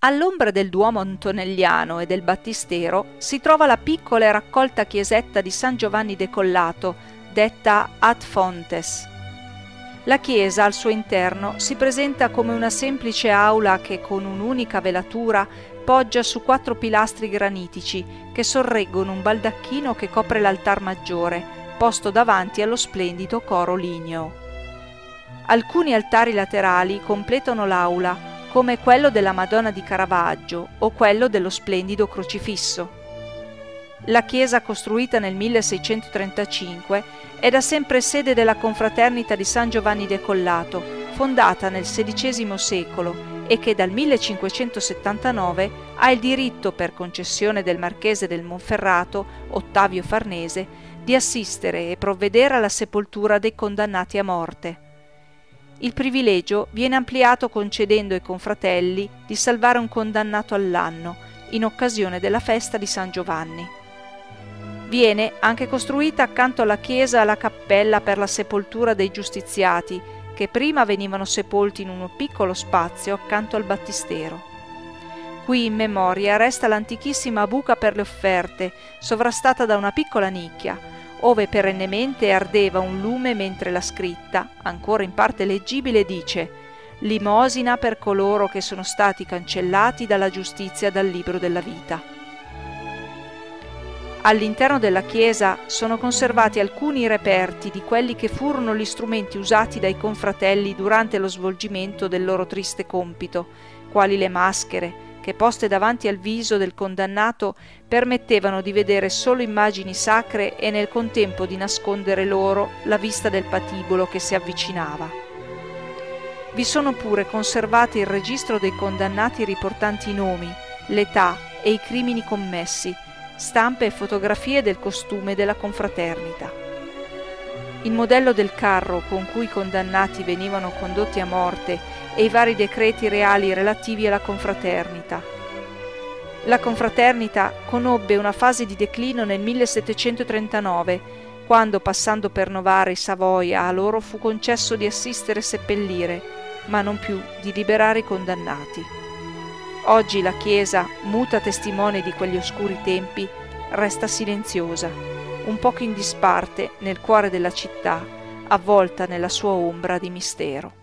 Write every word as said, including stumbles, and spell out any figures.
All'ombra del Duomo Antonelliano e del Battistero si trova la piccola e raccolta chiesetta di San Giovanni Decollato, detta Ad Fontes. La chiesa al suo interno si presenta come una semplice aula che con un'unica velatura poggia su quattro pilastri granitici che sorreggono un baldacchino che copre l'altar maggiore, posto davanti allo splendido coro ligneo. Alcuni altari laterali completano l'aula, come quello della Madonna di Caravaggio o quello dello splendido crocifisso. La chiesa, costruita nel milleseicentotrentacinque, è da sempre sede della confraternita di San Giovanni Decollato, fondata nel sedicesimo secolo e che dal millecinquecentosettantanove ha il diritto, per concessione del marchese del Monferrato, Ottavio Farnese, di assistere e provvedere alla sepoltura dei condannati a morte. Il privilegio viene ampliato concedendo ai confratelli di salvare un condannato all'anno, in occasione della festa di San Giovanni. Viene anche costruita accanto alla chiesa la cappella per la sepoltura dei giustiziati, che prima venivano sepolti in un piccolo spazio accanto al battistero. Qui in memoria resta l'antichissima buca per le offerte, sovrastata da una piccola nicchia, ove perennemente ardeva un lume mentre la scritta, ancora in parte leggibile, dice «Limosina per coloro che sono stati cancellati dalla giustizia dal libro della vita». All'interno della chiesa sono conservati alcuni reperti di quelli che furono gli strumenti usati dai confratelli durante lo svolgimento del loro triste compito, quali le maschere, che poste davanti al viso del condannato permettevano di vedere solo immagini sacre e nel contempo di nascondere loro la vista del patibolo che si avvicinava. Vi sono pure conservati il registro dei condannati riportanti i nomi, l'età e i crimini commessi, stampe e fotografie del costume della confraternita. Il modello del carro con cui i condannati venivano condotti a morte e i vari decreti reali relativi alla confraternita. La confraternita conobbe una fase di declino nel millesettecentotrentanove, quando, passando per Novara e Savoia, a loro fu concesso di assistere e seppellire, ma non più di liberare i condannati. Oggi la Chiesa, muta testimone di quegli oscuri tempi, resta silenziosa, un poco in disparte nel cuore della città, avvolta nella sua ombra di mistero.